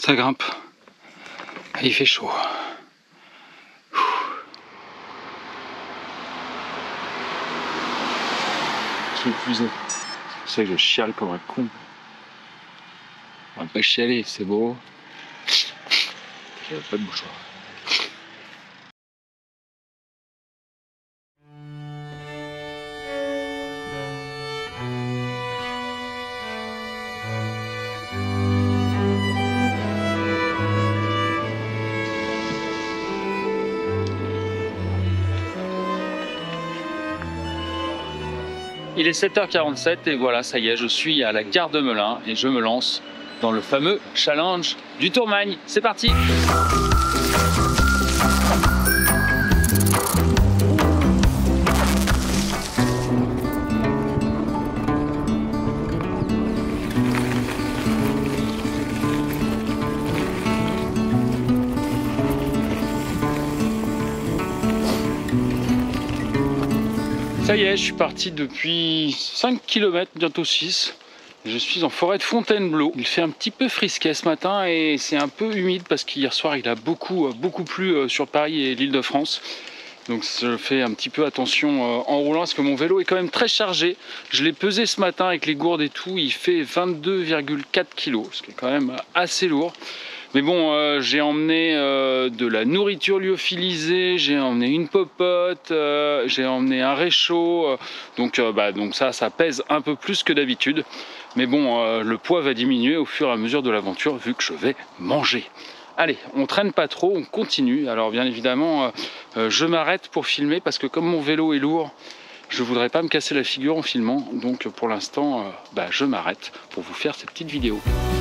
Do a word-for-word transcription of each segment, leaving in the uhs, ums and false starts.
Ça grimpe. Et il fait chaud. Je suis épuisé. C'est ça que je chiale comme un con. On va pas chialer, c'est beau. J'ai pas de mouchoir. Il est sept heures quarante-sept et voilà, ça y est, je suis à la gare de Melun et je me lance dans le fameux challenge du Tourmagne. C'est parti! Ça y est, je suis parti depuis cinq kilomètres, bientôt six. Je suis en forêt de Fontainebleau. Il fait un petit peu frisquet ce matin et c'est un peu humide parce qu'hier soir il a beaucoup, beaucoup plu sur Paris et l'Île-de-France. Donc je fais un petit peu attention en roulant parce que mon vélo est quand même très chargé. Je l'ai pesé ce matin avec les gourdes et tout, il fait vingt-deux virgule quatre kilos, ce qui est quand même assez lourd. Mais bon, euh, j'ai emmené euh, de la nourriture lyophilisée, j'ai emmené une popote, euh, j'ai emmené un réchaud, euh, donc, euh, bah, donc ça, ça pèse un peu plus que d'habitude. Mais bon, euh, le poids va diminuer au fur et à mesure de l'aventure vu que je vais manger. Allez, on traîne pas trop, on continue. Alors bien évidemment, euh, euh, je m'arrête pour filmer parce que comme mon vélo est lourd, je voudrais pas me casser la figure en filmant. Donc pour l'instant, euh, bah, je m'arrête pour vous faire cette petite vidéo.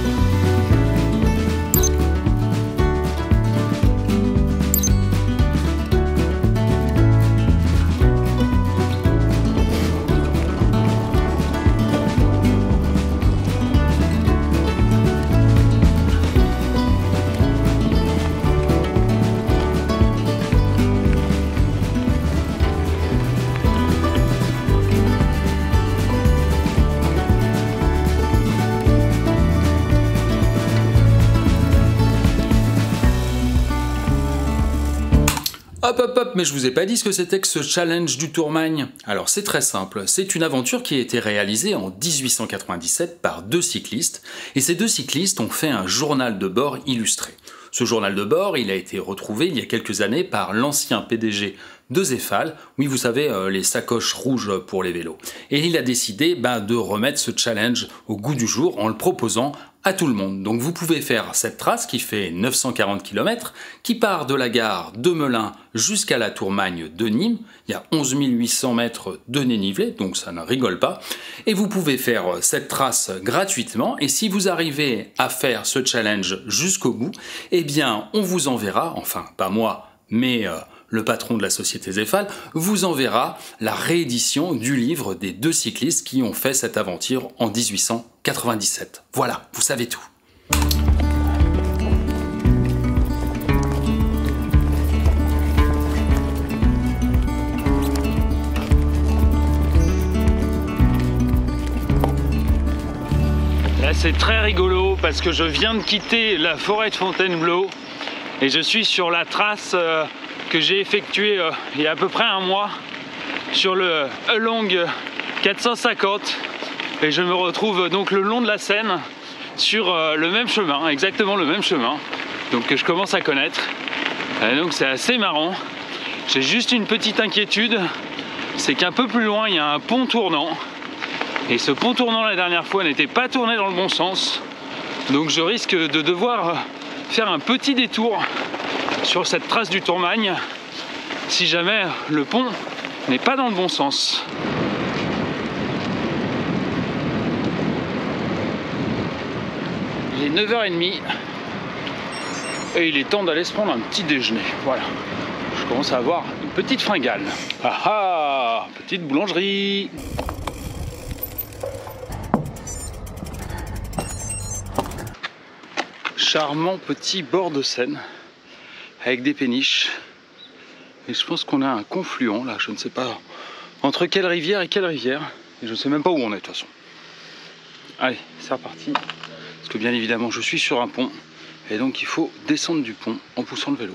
Hop hop hop, mais je vous ai pas dit ce que c'était que ce challenge du Tourmagne. Alors c'est très simple, c'est une aventure qui a été réalisée en mille huit cent quatre-vingt-dix-sept par deux cyclistes, et ces deux cyclistes ont fait un journal de bord illustré. Ce journal de bord, il a été retrouvé il y a quelques années par l'ancien P D G de Zefal, oui vous savez, euh, les sacoches rouges pour les vélos. Et il a décidé bah, de remettre ce challenge au goût du jour en le proposant à tout le monde. Donc vous pouvez faire cette trace qui fait neuf cent quarante kilomètres, qui part de la gare de Melun jusqu'à la Tourmagne de Nîmes. Il y a onze mille huit cents mètres de dénivelé, donc ça ne rigole pas. Et vous pouvez faire cette trace gratuitement. Et si vous arrivez à faire ce challenge jusqu'au bout, eh bien on vous enverra, enfin pas moi, mais euh, le patron de la société Zefal, vous enverra la réédition du livre des deux cyclistes qui ont fait cette aventure en mille huit cent quatre-vingt-dix-sept. Voilà, vous savez tout. Là, c'est très rigolo parce que je viens de quitter la forêt de Fontainebleau et je suis sur la trace euh, que j'ai effectuée euh, il y a à peu près un mois sur le Along quatre cent cinquante. Et je me retrouve donc le long de la Seine sur euh, le même chemin, exactement le même chemin, donc que je commence à connaître. Et donc c'est assez marrant. J'ai juste une petite inquiétude, c'est qu'un peu plus loin il y a un pont tournant. Et ce pont tournant la dernière fois n'était pas tourné dans le bon sens. Donc je risque de devoir faire un petit détour sur cette trace du Tourmagne si jamais le pont n'est pas dans le bon sens. Il est neuf heures trente et il est temps d'aller se prendre un petit déjeuner. Voilà, je commence à avoir une petite fringale. Ah ah, petite boulangerie. Charmant petit bord de Seine avec des péniches. Et je pense qu'on a un confluent là, je ne sais pas entre quelle rivière et quelle rivière. Et je ne sais même pas où on est de toute façon. Allez, c'est reparti. Parce que bien évidemment je suis sur un pont et donc il faut descendre du pont en poussant le vélo.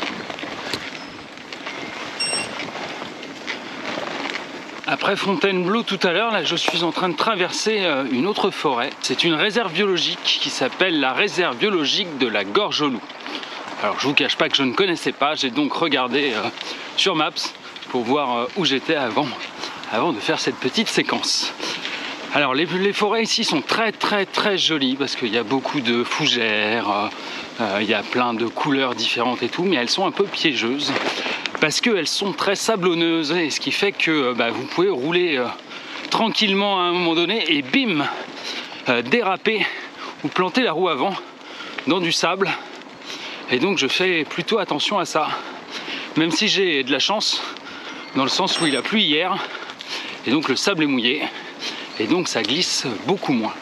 Après Fontainebleau tout à l'heure, là je suis en train de traverser une autre forêt. C'est une réserve biologique qui s'appelle la réserve biologique de la Gorge aux Loups. Alors je vous cache pas que je ne connaissais pas, j'ai donc regardé euh, sur Maps pour voir euh, où j'étais avant, avant de faire cette petite séquence. Alors les, les forêts ici sont très très très jolies parce qu'il y a beaucoup de fougères, euh, euh, il y a plein de couleurs différentes et tout, mais elles sont un peu piégeuses parce qu'elles sont très sablonneuses, et ce qui fait que bah, vous pouvez rouler euh, tranquillement à un moment donné et bim, euh, déraper ou planter la roue avant dans du sable. Et donc je fais plutôt attention à ça, même si j'ai de la chance dans le sens où il a plu hier et donc le sable est mouillé et donc ça glisse beaucoup moins.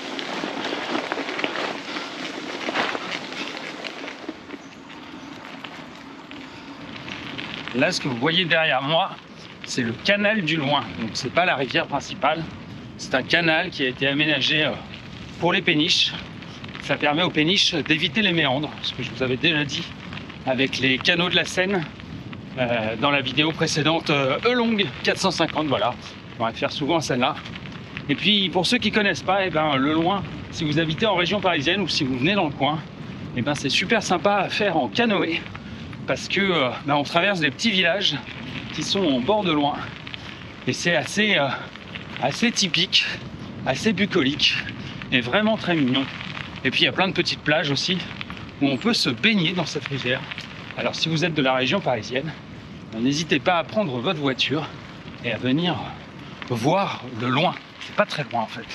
Là, ce que vous voyez derrière moi, c'est le canal du Loing. Donc c'est pas la rivière principale, c'est un canal qui a été aménagé pour les péniches. Ça permet aux péniches d'éviter les méandres, ce que je vous avais déjà dit avec les canaux de la Seine euh, dans la vidéo précédente euh, Eulong quatre cent cinquante, voilà, on va faire souvent celle-là. Et puis pour ceux qui connaissent pas, eh ben, le Loing, si vous habitez en région parisienne ou si vous venez dans le coin, eh ben, c'est super sympa à faire en canoë parce que euh, ben, on traverse des petits villages qui sont en bord de Loing et c'est assez, euh, assez typique, assez bucolique et vraiment très mignon. Et puis il y a plein de petites plages aussi où on peut se baigner dans cette rivière. Alors si vous êtes de la région parisienne, n'hésitez pas à prendre votre voiture et à venir voir le Loing. C'est pas très loin en fait.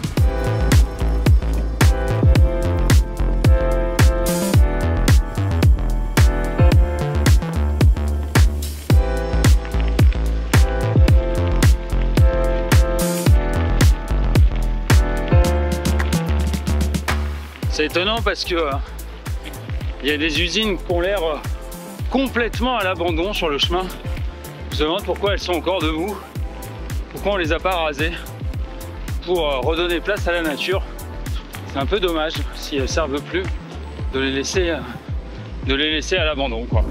C'est étonnant parce que euh, il y a des usines qui ont l'air euh, complètement à l'abandon sur le chemin. Je me demande pourquoi elles sont encore debout, pourquoi on les a pas rasées pour euh, redonner place à la nature. C'est un peu dommage si elles ne servent plus de les laisser, euh, de les laisser à l'abandon, quoi.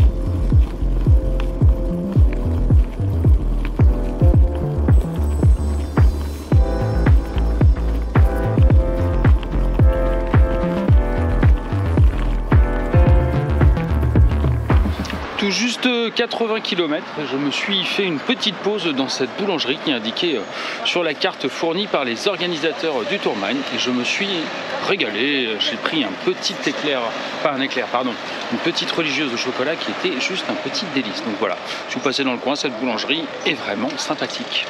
Tout juste quatre-vingts kilomètres, je me suis fait une petite pause dans cette boulangerie qui est indiquée sur la carte fournie par les organisateurs du Tourmagne et je me suis régalé. J'ai pris un petit éclair, pas un éclair, pardon, une petite religieuse au chocolat qui était juste un petit délice. Donc voilà, je suis passé dans le coin, cette boulangerie est vraiment sympathique.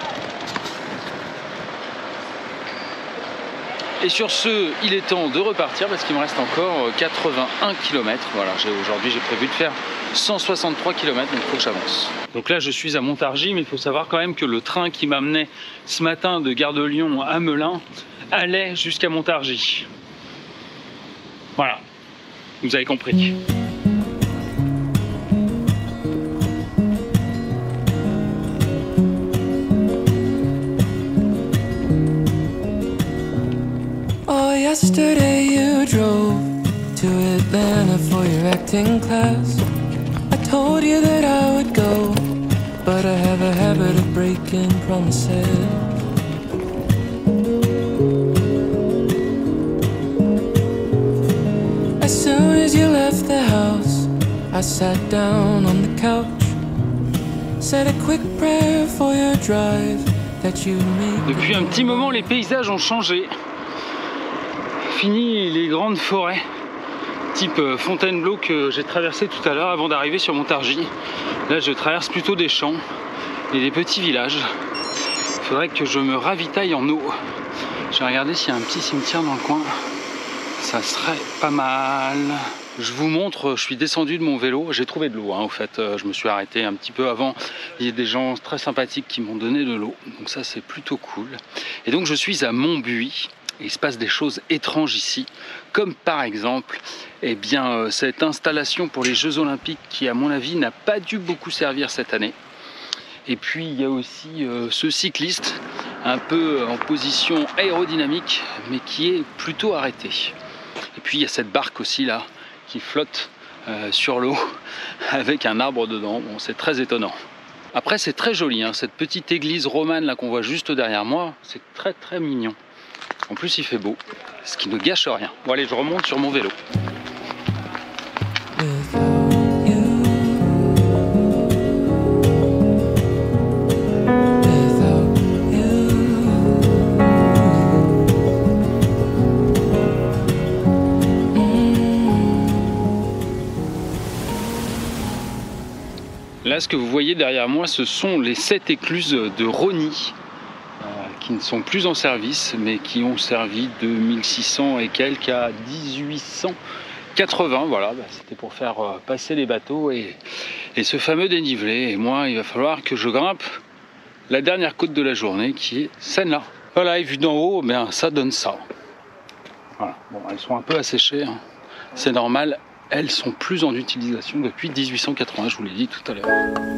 Et sur ce, il est temps de repartir parce qu'il me reste encore quatre-vingt-un kilomètres. Voilà, aujourd'hui j'ai prévu de faire cent soixante-trois kilomètres, donc il faut que j'avance. Donc là je suis à Montargis, mais il faut savoir quand même que le train qui m'amenait ce matin de Gare de Lyon à Melun allait jusqu'à Montargis. Voilà, vous avez compris. Yesterday you drove to Atlanta for your acting class. I told you that I would go, but I have a habit of breaking promises. As soon as you left the house, I sat down on the couch, said a quick prayer for your drive that you made. Depuis un petit moment, les paysages ont changé. Fini les grandes forêts type Fontainebleau que j'ai traversé tout à l'heure avant d'arriver sur Montargis. Là je traverse plutôt des champs et des petits villages. Il faudrait que je me ravitaille en eau. Je vais regarder s'il y a un petit cimetière dans le coin. Ça serait pas mal. Je vous montre, je suis descendu de mon vélo, j'ai trouvé de l'eau hein, au fait, je me suis arrêté un petit peu avant, il y a des gens très sympathiques qui m'ont donné de l'eau, donc ça c'est plutôt cool. Et donc je suis à Montbuis. Il se passe des choses étranges ici, comme par exemple eh bien, euh, cette installation pour les Jeux Olympiques qui, à mon avis, n'a pas dû beaucoup servir cette année. Et puis, il y a aussi euh, ce cycliste, un peu en position aérodynamique, mais qui est plutôt arrêté. Et puis il y a cette barque aussi là qui flotte euh, sur l'eau avec un arbre dedans. Bon, c'est très étonnant. Après c'est très joli, hein, cette petite église romane là qu'on voit juste derrière moi, c'est très très mignon. En plus il fait beau, ce qui ne gâche rien. Bon allez, je remonte sur mon vélo. Là, ce que vous voyez derrière moi, ce sont les sept écluses de Rosny, euh, qui ne sont plus en service, mais qui ont servi de mille six cents et quelques à mille huit cent quatre-vingts. Voilà, bah, c'était pour faire euh, passer les bateaux et, et ce fameux dénivelé. Et moi, il va falloir que je grimpe la dernière côte de la journée, qui est celle-là. Voilà, et vu d'en haut, ben, ça donne ça. Voilà. Bon, elles sont un peu asséchées, hein. C'est normal. Elles sont plus en utilisation depuis mille huit cent quatre-vingts, je vous l'ai dit tout à l'heure.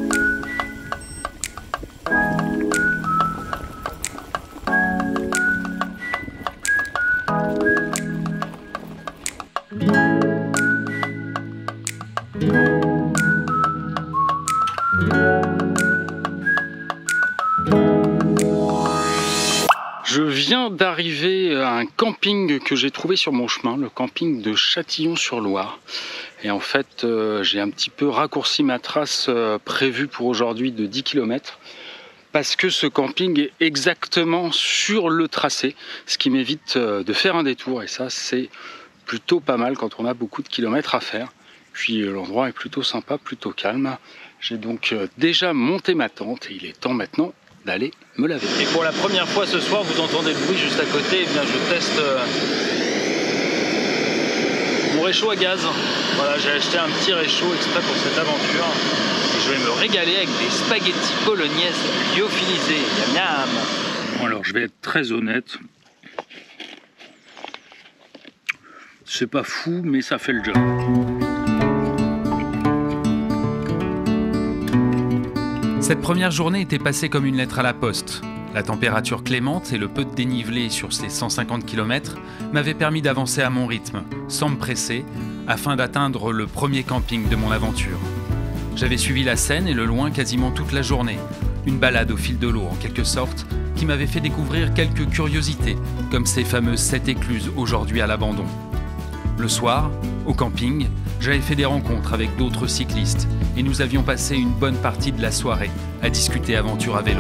Je viens d'arriver à un camping que j'ai trouvé sur mon chemin, le camping de Châtillon-sur-Loire. Et en fait, euh, j'ai un petit peu raccourci ma trace euh, prévue pour aujourd'hui de dix kilomètres parce que ce camping est exactement sur le tracé, ce qui m'évite euh, de faire un détour. Et ça, c'est plutôt pas mal quand on a beaucoup de kilomètres à faire. Puis euh, l'endroit est plutôt sympa, plutôt calme. J'ai donc euh, déjà monté ma tente et il est temps maintenant d'aller me laver. Et pour la première fois ce soir, vous entendez le bruit juste à côté, et bien je teste euh, mon réchaud à gaz. Voilà, j'ai acheté un petit réchaud exprès pour cette aventure. Et je vais me régaler avec des spaghettis bolognaises lyophilisées. Miam miam. Bon alors, je vais être très honnête. C'est pas fou, mais ça fait le job. Cette première journée était passée comme une lettre à la poste. La température clémente et le peu de dénivelé sur ces cent cinquante kilomètres m'avaient permis d'avancer à mon rythme, sans me presser, afin d'atteindre le premier camping de mon aventure. J'avais suivi la Seine et le loin quasiment toute la journée, une balade au fil de l'eau en quelque sorte, qui m'avait fait découvrir quelques curiosités, comme ces fameuses sept écluses aujourd'hui à l'abandon. Le soir, au camping, j'avais fait des rencontres avec d'autres cyclistes et nous avions passé une bonne partie de la soirée à discuter aventure à vélo.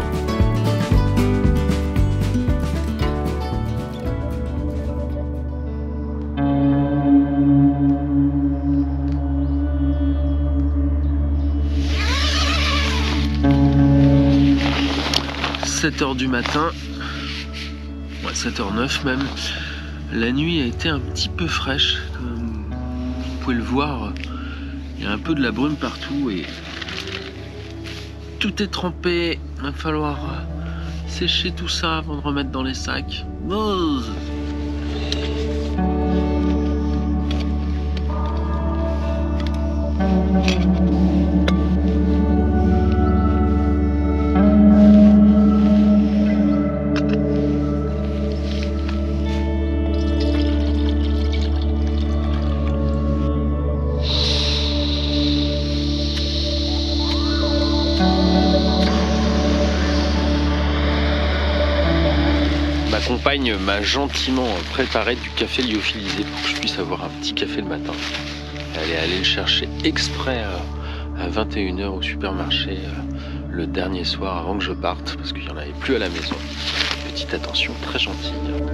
sept heures du matin, ouais, sept heures neuf même. La nuit a été un petit peu fraîche, comme vous pouvez le voir, il y a un peu de la brume partout et tout est trempé. Il va falloir sécher tout ça avant de remettre dans les sacs. Buzz. Ma compagne m'a gentiment préparé du café lyophilisé pour que je puisse avoir un petit café le matin. Elle est allée le chercher exprès à vingt et une heures au supermarché le dernier soir avant que je parte parce qu'il n'y en avait plus à la maison. Petite attention très gentille.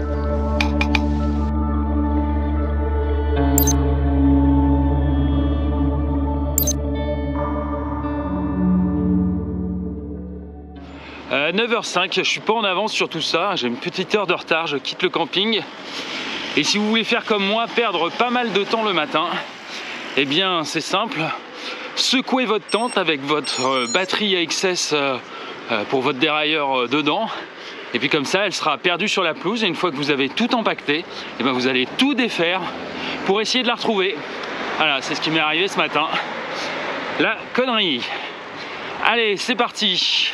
Euh, neuf heures cinq, je suis pas en avance sur tout ça, j'ai une petite heure de retard, je quitte le camping. Et si vous voulez faire comme moi, perdre pas mal de temps le matin, eh bien c'est simple, secouez votre tente avec votre batterie A X S pour votre dérailleur dedans. Et puis comme ça, elle sera perdue sur la pelouse et une fois que vous avez tout empaqueté, eh bien vous allez tout défaire pour essayer de la retrouver. Voilà, c'est ce qui m'est arrivé ce matin. La connerie. Allez, c'est parti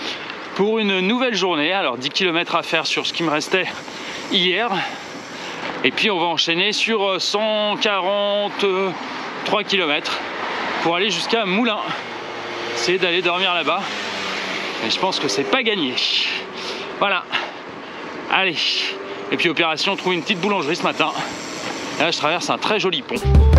pour une nouvelle journée. Alors dix kilomètres à faire sur ce qui me restait hier. Et puis on va enchaîner sur cent quarante-trois kilomètres pour aller jusqu'à Moulins. Essayer d'aller dormir là-bas. Et je pense que c'est pas gagné. Voilà. Allez. Et puis opération, trouver une petite boulangerie ce matin. Et là je traverse un très joli pont.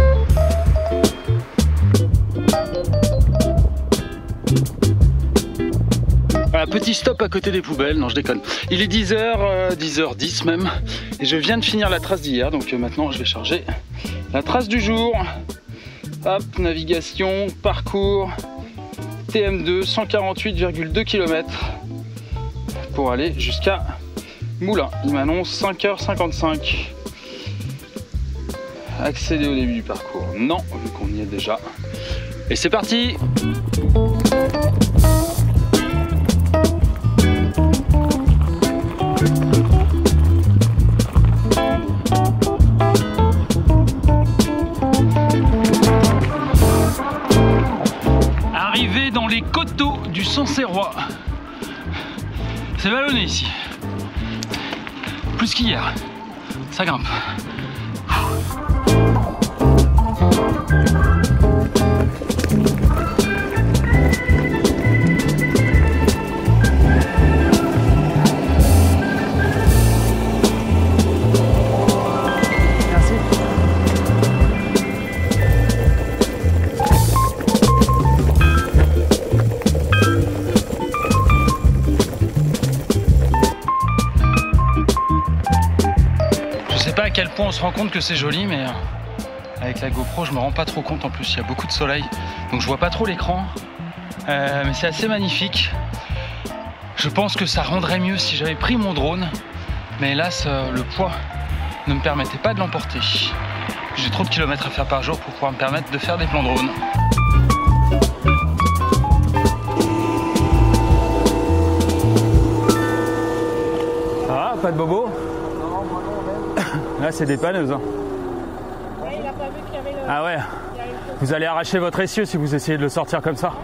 Voilà, petit stop à côté des poubelles, non je déconne. Il est dix heures, euh, dix heures dix même, et je viens de finir la trace d'hier, donc euh, maintenant je vais charger la trace du jour. Hop, navigation, parcours, T M deux, cent quarante-huit virgule deux kilomètres pour aller jusqu'à Moulins. Il m'annonce cinq heures cinquante-cinq. Accéder au début du parcours, non, vu qu'on y est déjà. Et c'est parti! Arrivé dans les coteaux du Sancerrois. C'est vallonné ici. Plus qu'hier. Ça grimpe. À quel point on se rend compte que c'est joli, mais avec la GoPro je me rends pas trop compte. En plus il y a beaucoup de soleil donc je vois pas trop l'écran, euh, mais c'est assez magnifique. Je pense que ça rendrait mieux si j'avais pris mon drone, mais hélas le poids ne me permettait pas de l'emporter. J'ai trop de kilomètres à faire par jour pour pouvoir me permettre de faire des plans drone. Ça va, pas de bobo? Là c'est dépanneuse. Hein. Ouais, il a pas vu qu'il y avait le... Ah ouais. Vous allez arracher votre essieu si vous essayez de le sortir comme ça.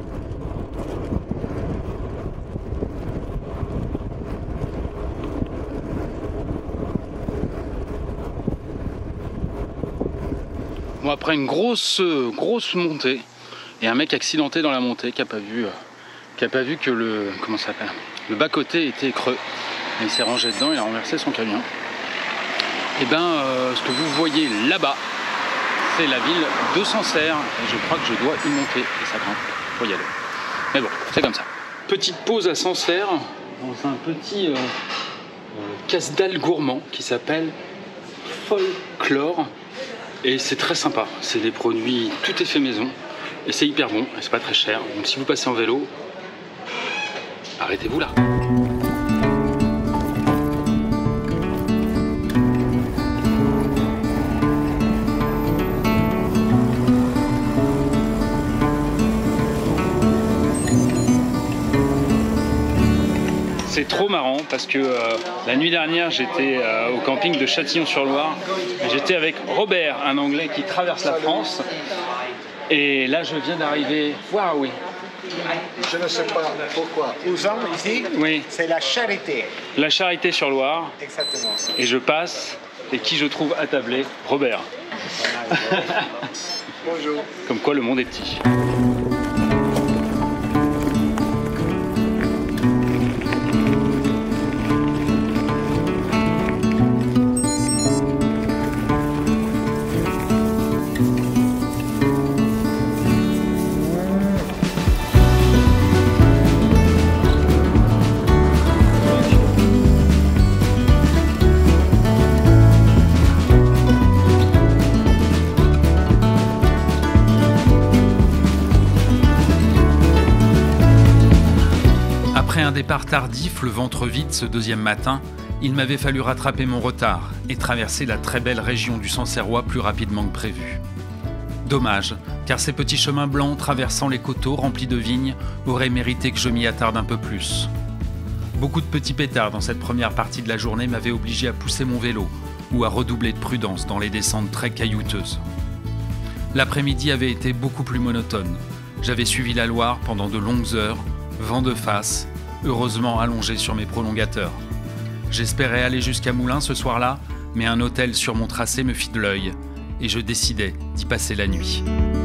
Bon, après une grosse grosse montée et un mec accidenté dans la montée qui a pas vu qui a pas vu que le comment ça s'appelle le bas côté était creux. Et il s'est rangé dedans, il a renversé son camion. Et bien, euh, ce que vous voyez là-bas, c'est la ville de Sancerre. Et je crois que je dois y monter. Et ça grimpe, faut y aller. Mais bon, c'est comme ça. Petite pause à Sancerre, dans un petit euh, euh, casse-dalle gourmand qui s'appelle Folklore. Et c'est très sympa. C'est des produits, tout est fait maison. Et c'est hyper bon, et c'est pas très cher. Donc si vous passez en vélo, arrêtez-vous là. C'est trop marrant parce que euh, la nuit dernière j'étais euh, au camping de Châtillon-sur-Loire. J'étais avec Robert, un Anglais qui traverse la France. Et là je viens d'arriver. Waouh, oui. Je ne sais pas pourquoi. Ouzan, ici, oui. C'est la Charité. La Charité-sur-Loire. Exactement. Et je passe, et qui je trouve attablé? Robert. Bonjour. Comme quoi le monde est petit. Après un départ tardif, le ventre vide ce deuxième matin, il m'avait fallu rattraper mon retard et traverser la très belle région du Sancerrois plus rapidement que prévu. Dommage, car ces petits chemins blancs traversant les coteaux remplis de vignes auraient mérité que je m'y attarde un peu plus. Beaucoup de petits pétards dans cette première partie de la journée m'avaient obligé à pousser mon vélo ou à redoubler de prudence dans les descentes très caillouteuses. L'après-midi avait été beaucoup plus monotone. J'avais suivi la Loire pendant de longues heures, vent de face, heureusement allongé sur mes prolongateurs. J'espérais aller jusqu'à Moulins ce soir-là, mais un hôtel sur mon tracé me fit de l'œil, et je décidai d'y passer la nuit.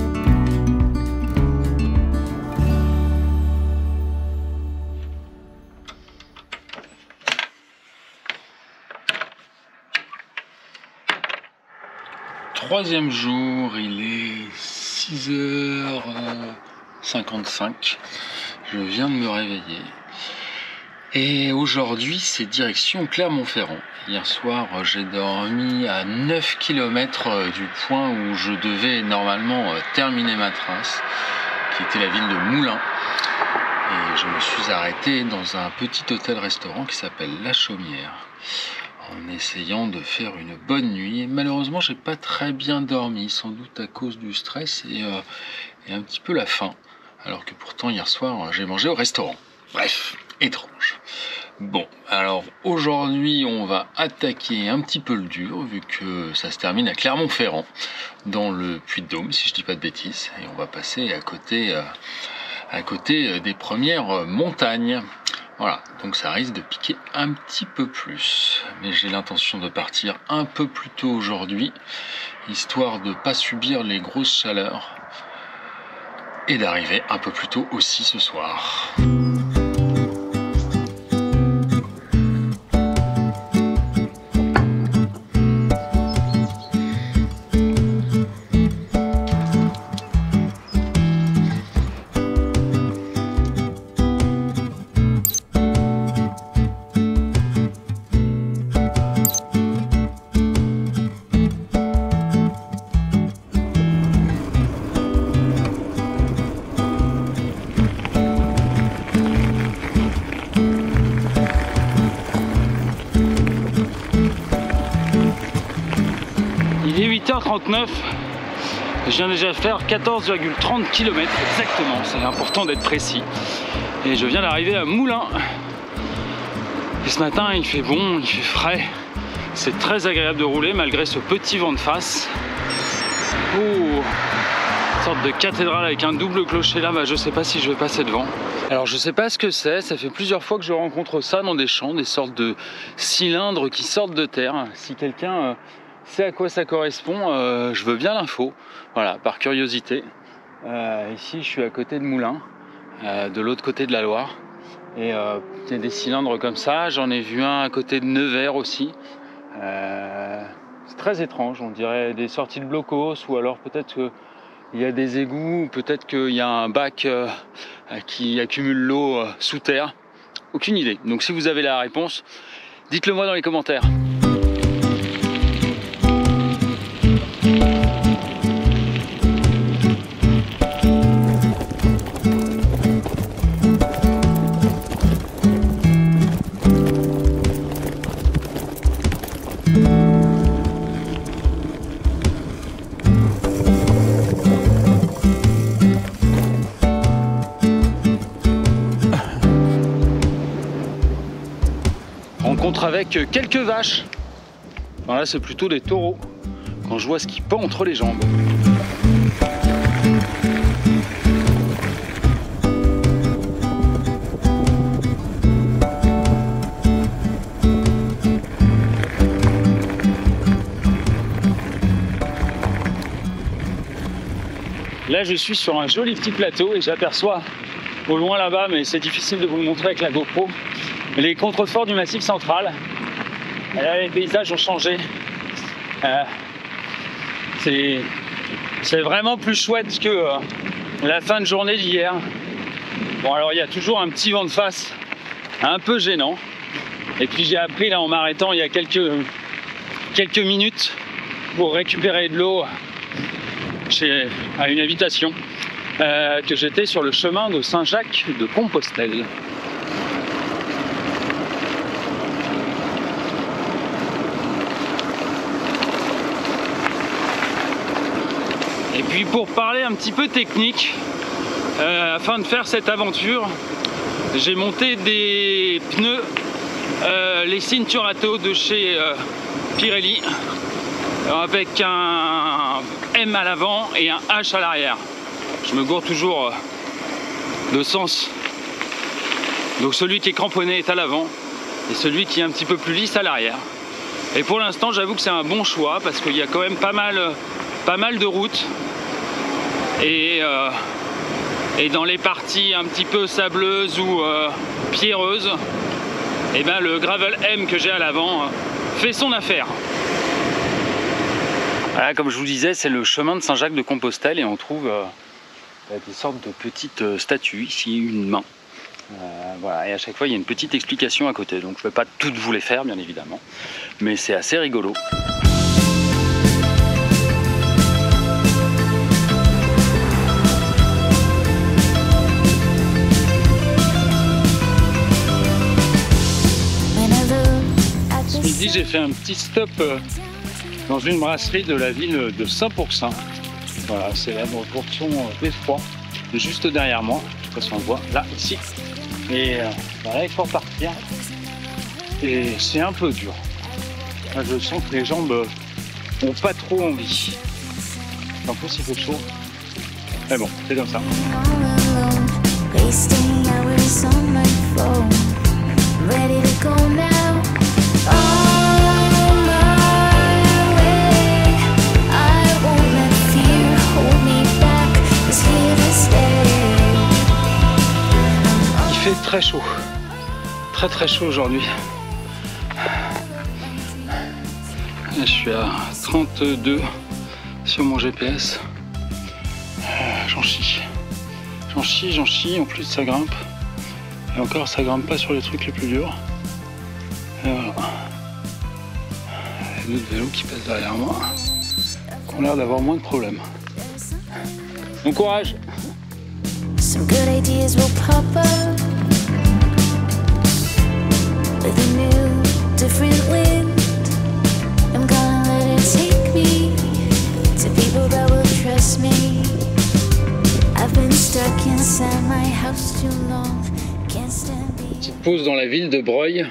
Troisième jour, il est six heures cinquante-cinq. Je viens de me réveiller. Et aujourd'hui, c'est direction Clermont-Ferrand. Hier soir, j'ai dormi à neuf kilomètres du point où je devais normalement terminer ma trace, qui était la ville de Moulins. Et je me suis arrêté dans un petit hôtel-restaurant qui s'appelle La Chaumière, en essayant de faire une bonne nuit. Et malheureusement, j'ai pas très bien dormi, sans doute à cause du stress et, euh, et un petit peu la faim. Alors que pourtant, hier soir, j'ai mangé au restaurant. Bref, étrange. Bon, alors aujourd'hui, on va attaquer un petit peu le dur, vu que ça se termine à Clermont-Ferrand, dans le Puy-de-Dôme, si je dis pas de bêtises. Et on va passer à côté, euh, à côté des premières montagnes. Voilà, donc ça risque de piquer un petit peu plus. Mais j'ai l'intention de partir un peu plus tôt aujourd'hui, histoire de ne pas subir les grosses chaleurs, et d'arriver un peu plus tôt aussi ce soir. huit heures trente-neuf, je viens déjà faire quatorze virgule trente kilomètres exactement, c'est important d'être précis. Et je viens d'arriver à Moulins. Et ce matin il fait bon, il fait frais, c'est très agréable de rouler malgré ce petit vent de face. Oh, une sorte de cathédrale avec un double clocher là, bah, je sais pas si je vais passer devant. Alors je sais pas ce que c'est, ça fait plusieurs fois que je rencontre ça dans des champs, des sortes de cylindres qui sortent de terre. Si quelqu'un euh, sait à quoi ça correspond, euh, je veux bien l'info, voilà, par curiosité. Euh, ici je suis à côté de Moulins, euh, de l'autre côté de la Loire, et euh, il y a des cylindres comme ça, j'en ai vu un à côté de Nevers aussi. Euh, c'est très étrange, on dirait des sorties de blocos, ou alors peut-être qu'il y a des égouts, ou peut-être qu'il y a un bac euh, qui accumule l'eau euh, sous terre, aucune idée. Donc si vous avez la réponse, dites-le moi dans les commentaires. Rencontre avec quelques vaches. Enfin là c'est plutôt des taureaux quand je vois ce qui pend entre les jambes. Là je suis sur un joli petit plateau et j'aperçois au loin là-bas, mais c'est difficile de vous le montrer avec la GoPro, les contreforts du Massif Central. Et là, les paysages ont changé. Euh, c'est vraiment plus chouette que euh, la fin de journée d'hier. Bon, alors il y a toujours un petit vent de face un peu gênant. Et puis j'ai appris là en m'arrêtant il y a quelques, quelques minutes pour récupérer de l'eau chez à une habitation euh, que j'étais sur le chemin de Saint-Jacques de Compostelle. Et puis pour parler un petit peu technique, euh, afin de faire cette aventure, j'ai monté des pneus, euh, les Cinturato de chez euh, Pirelli, avec un M à l'avant et un H à l'arrière. Je me gourre toujours euh, de sens. Donc celui qui est cramponné est à l'avant et celui qui est un petit peu plus lisse à l'arrière. Et pour l'instant, j'avoue que c'est un bon choix parce qu'il y a quand même pas mal, pas mal de routes. Et, euh, et dans les parties un petit peu sableuses ou euh, pierreuses, et ben le Gravel M que j'ai à l'avant euh, fait son affaire. Voilà, comme je vous disais, c'est le chemin de Saint-Jacques-de-Compostelle et on trouve euh, des sortes de petites euh, statues, ici une main. Euh, voilà, et à chaque fois il y a une petite explication à côté, donc je ne vais pas toutes vous les faire bien évidemment, mais c'est assez rigolo. Ce midi j'ai fait un petit stop euh, dans une brasserie de la ville de Saint-Pourçain. Voilà, c'est la portion beffroi, juste derrière moi, je sais pas si on le voit, là, ici. Et euh, voilà, il faut partir. Et c'est un peu dur. Là, je sens que les jambes n'ont pas trop envie. En plus, il fait chaud. Mais bon, c'est comme ça. Il fait très chaud, très très chaud aujourd'hui. Je suis à trente-deux sur mon G P S. J'en chie, j'en chie, j'en chie. En plus ça grimpe. Et encore ça grimpe pas sur les trucs les plus durs. Et voilà. Il y a d'autres vélos qui passent derrière moi, qui ont l'air d'avoir moins de problèmes. Bon courage! Some good ideas will pop up with a new, different wind. I'm gonna let it take me to people that will trust me. I've been stuck inside my house too long. Can't stand the... Petite pause dans la ville de Breuil.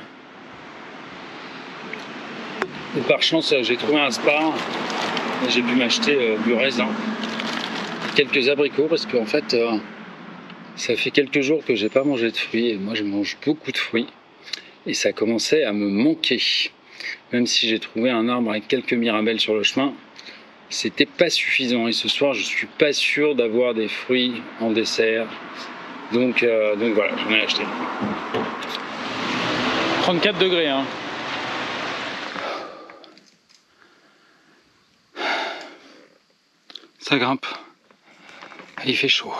Et par chance, j'ai trouvé un spar et j'ai pu m'acheter euh, du raisin, quelques abricots parce qu'en fait. Euh, Ça fait quelques jours que j'ai pas mangé de fruits et moi je mange beaucoup de fruits et ça commençait à me manquer. Même si j'ai trouvé un arbre avec quelques mirabelles sur le chemin, c'était pas suffisant et ce soir je suis pas sûr d'avoir des fruits en dessert. Donc, euh, donc voilà, j'en ai acheté. trente-quatre degrés hein. Ça grimpe et il fait chaud.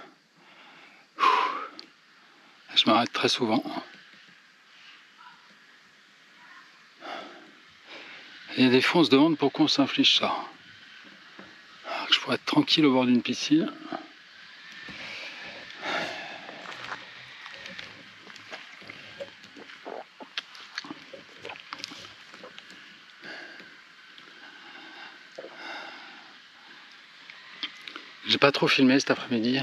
Je m'arrête très souvent. Et des fois on se demande pourquoi on s'inflige ça. Alors que je pourrais être tranquille au bord d'une piscine. J'ai pas trop filmé cet après-midi.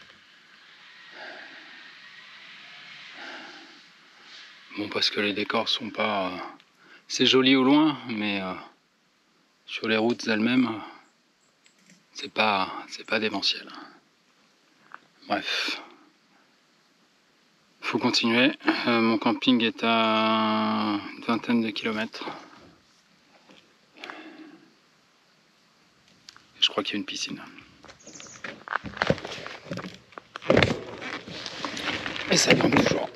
Bon, parce que les décors sont pas... Euh, c'est joli au loin, mais euh, sur les routes elles-mêmes, euh, c'est pas, c'est pas démentiel. Bref. Faut continuer. Euh, mon camping est à une vingtaine de kilomètres. Je crois qu'il y a une piscine. Et ça grimpe toujours.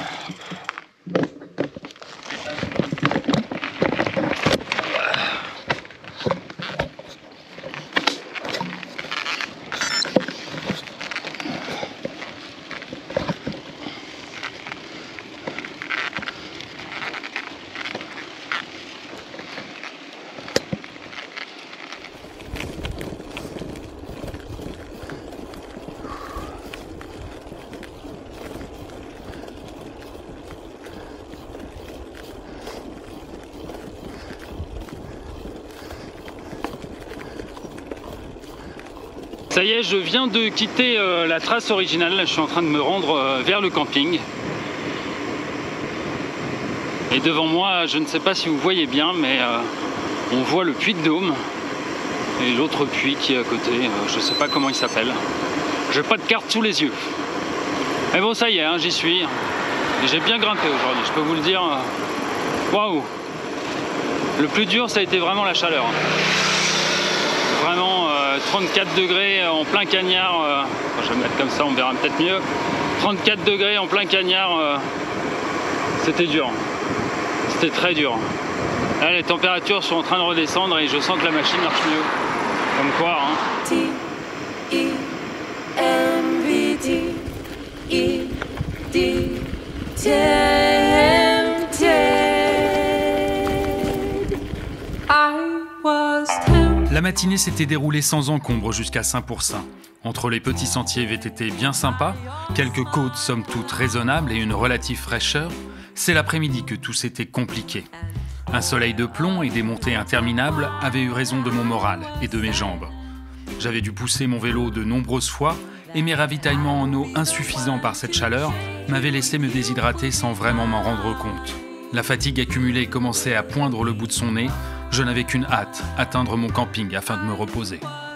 Ça y est, je viens de quitter euh, la trace originale, là, je suis en train de me rendre euh, vers le camping. Et devant moi, je ne sais pas si vous voyez bien, mais euh, on voit le puits de Dôme et l'autre puits qui est à côté, euh, je ne sais pas comment il s'appelle. J'ai pas de carte sous les yeux. Mais bon, ça y est, hein, j'y suis. Et j'ai bien grimpé aujourd'hui, je peux vous le dire. Waouh! Le plus dur, ça a été vraiment la chaleur. Vraiment euh, trente-quatre degrés en plein cagnard. Euh, enfin, je vais me mettre comme ça, on verra peut-être mieux. trente-quatre degrés en plein cagnard, euh, c'était dur. C'était très dur. Là, les températures sont en train de redescendre et je sens que la machine marche mieux. Comme quoi, hein. T E M V D E D La matinée s'était déroulée sans encombre jusqu'à Saint-Pourçain. Entre les petits sentiers V T T bien sympas, quelques côtes somme toute raisonnables et une relative fraîcheur, c'est l'après-midi que tout s'était compliqué. Un soleil de plomb et des montées interminables avaient eu raison de mon moral et de mes jambes. J'avais dû pousser mon vélo de nombreuses fois et mes ravitaillements en eau insuffisants par cette chaleur m'avaient laissé me déshydrater sans vraiment m'en rendre compte. La fatigue accumulée commençait à poindre le bout de son nez. Je n'avais qu'une hâte, atteindre mon camping afin de me reposer.